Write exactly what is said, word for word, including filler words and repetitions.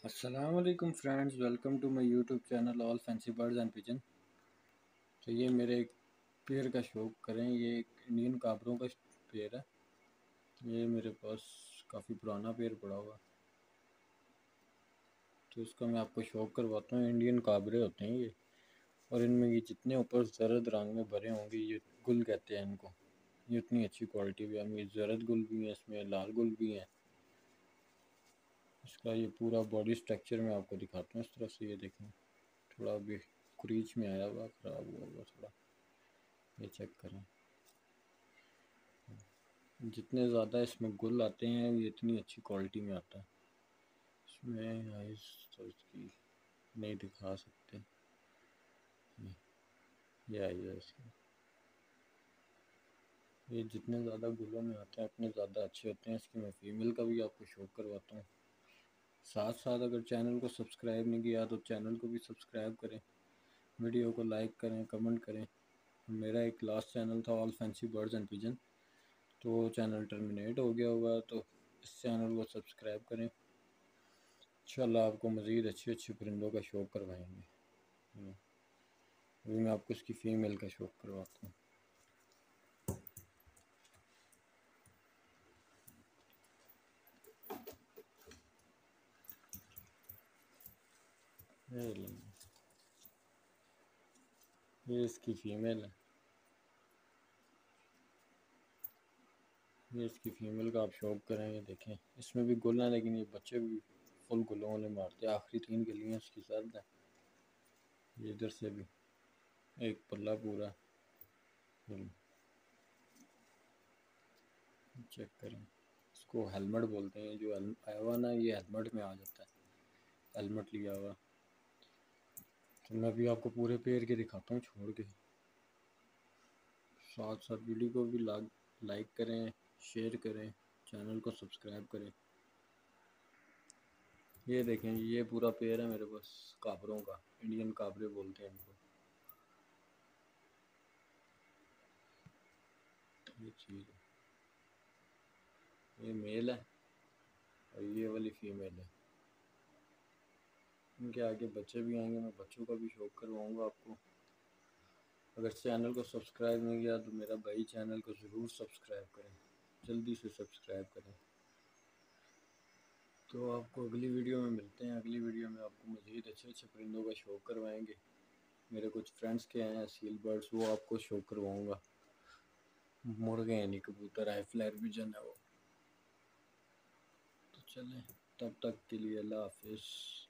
السلام علیکم friends, welcome to my YouTube channel all fancy birds and pigeon. تو یہ میرے ایک پیئر کا شوق کریں، یہ ایک انڈین کابروں کا پیئر ہے۔ یہ میرے پاس کافی پرانا پیئر پڑا ہوا، تو اس کا میں آپ کو شوق کرواتا ہوں۔ انڈین کابرے ہوتے ہیں یہ، اور ان میں یہ جتنے اوپر زرد رنگ میں بھرے ہوں گے، یہ گل کہتے ہیں ان کو۔ یہ اتنی اچھی کوالٹی بھی ہے، زرد گل بھی ہیں اس میں، لال گل بھی ہیں۔ اس کا یہ پورا باڈی سٹرکچر میں آپ کو دکھاتا ہوں اس طرف سے۔ یہ دیکھیں، تھوڑا بھی کریچ میں آیا ہوا، خراب ہوا ہوا تھوڑا، یہ چیک کریں۔ جتنے زیادہ اس میں گل آتے ہیں، یہ اتنی اچھی کوالٹی میں آتا ہے۔ اس میں آئیز تو اس کی نہیں دکھا سکتے، یہ آئیز ہے اس کی۔ یہ جتنے زیادہ گلوں میں آتے ہیں اتنے زیادہ اچھے ہوتے ہیں۔ اس کی میں فیمیل کا بھی آپ کو شوق کرواتا ہوں۔ ساتھ ساتھ اگر چینل کو سبسکرائب نہیں کیا تو چینل کو بھی سبسکرائب کریں، ویڈیو کو لائک کریں، کمنٹ کریں۔ میرا ایک لاسٹ چینل تھا all fancy birds and pigeon, تو وہ چینل ٹرمینیٹ ہو گیا ہوگا، تو اس چینل کو سبسکرائب کریں۔ انشاءاللہ آپ کو مزید اچھے اچھے پرندوں کا شوق کروائیں گے۔ ابھی میں آپ کو اس کی فیمیل کا شوق کرواتا ہوں۔ یہ اس کی فیمیل ہے، یہ اس کی فیمیل کا آپ شوق کریں گے۔ دیکھیں اس میں بھی گل ہیں، لیکن یہ بچے بھی فل گلوں والے مارتے ہیں۔ آخری تین گلیاں اس کی سرد ہیں۔ یہ ادھر سے بھی ایک پلہ پورا چیک کریں۔ اس کو ہیلمٹ بولتے ہیں، جو آیا ہوا نا یہ ہیلمٹ میں آ جاتا ہے، ہیلمٹ لیا ہوا۔ تو میں بھی آپ کو پورے پیر کے دکھاتا ہوں چھوڑ کے۔ ساتھ ساتھ ویڈیو کو بھی لائک کریں، شیئر کریں، چینل کو سبسکرائب کریں۔ یہ دیکھیں، یہ پورا پیر ہے میرے پاس کابروں کا، انڈین کابرے بولتے ہیں ان کو۔ یہ چیز ہے، یہ میل ہے اور یہ والی فیمیل ہے۔ ان کے آگے بچے بھی آئیں گے، میں بچوں کا بھی شوق کرواؤں گا آپ کو۔ اگر چینل کو سبسکرائب نہیں کیا تو میرا بھائی چینل کو ضرور سبسکرائب کریں، جلدی سے سبسکرائب کریں۔ تو آپ کو اگلی ویڈیو میں ملتے ہیں۔ اگلی ویڈیو میں آپ کو مزید اچھے اچھے پرندوں کا شوق کروائیں گے۔ میرے کچھ فرینڈس کے ہیں سیل برڈس، وہ آپ کو شوق کرواؤں گا۔ مرغے یعنی کبوتر ہے، فلیر پجن ہے وہ۔ تو چلیں، تب تک کے لیے اللہ حافظ۔